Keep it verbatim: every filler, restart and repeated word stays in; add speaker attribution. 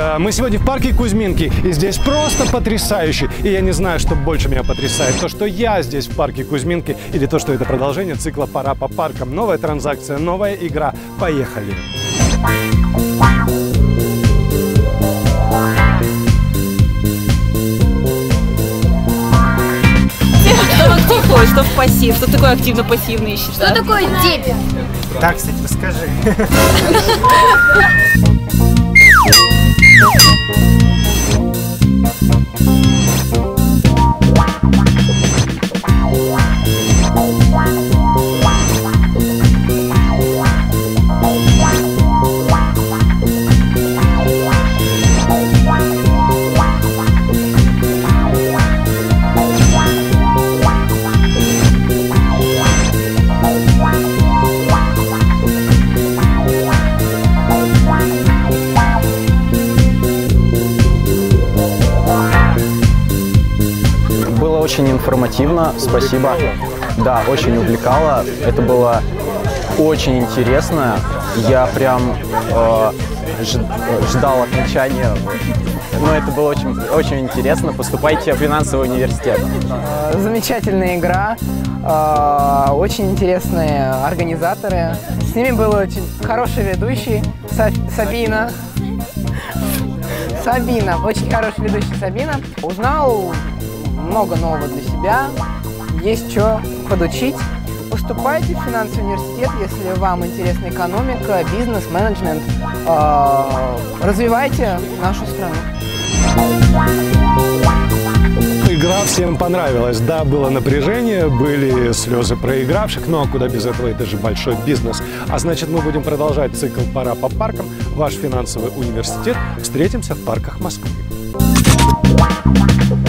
Speaker 1: Мы сегодня в парке Кузьминки, и здесь просто потрясающе. И я не знаю, что больше меня потрясает. То, что я здесь в парке Кузьминки, или то, что это продолжение цикла «Пора по паркам». Новая транзакция, новая игра. Поехали!
Speaker 2: Что в актив входит, что в пассив? Что такое активно-пассивный ищешь?
Speaker 3: Что такое дебет?
Speaker 4: Так, кстати, расскажи.
Speaker 5: Очень информативно, спасибо. Да, очень увлекало. Это было очень интересно. Я прям э, ждал окончания. Но это было очень, очень интересно. Поступайте в финансовый университет.
Speaker 6: Замечательная игра, очень интересные организаторы. С ними был очень хороший ведущий Сабина. Сабина, очень хороший ведущий Сабина. Узнал много нового для себя, есть что подучить. Поступайте в финансовый университет, если вам интересна экономика, бизнес, менеджмент. Развивайте нашу страну.
Speaker 1: Игра всем понравилась. Да, было напряжение, были слезы проигравших, но куда без этого, это же большой бизнес. А значит, мы будем продолжать цикл «Пора по паркам». Ваш финансовый университет. Встретимся в парках Москвы.